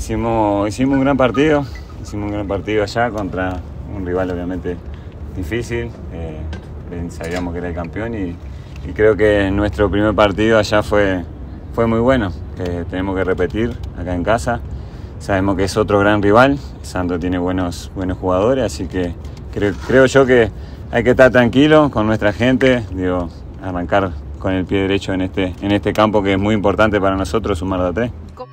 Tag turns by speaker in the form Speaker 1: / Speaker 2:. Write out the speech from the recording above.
Speaker 1: Hicimos un gran partido, allá contra un rival obviamente difícil. Sabíamos que era el campeón y creo que nuestro primer partido allá fue muy bueno. Tenemos que repetir acá en casa. Sabemos que es otro gran rival. Santos tiene buenos jugadores, así que creo yo que hay que estar tranquilo con nuestra gente, arrancar con el pie derecho en este campo que es muy importante para nosotros, sumar de a 3.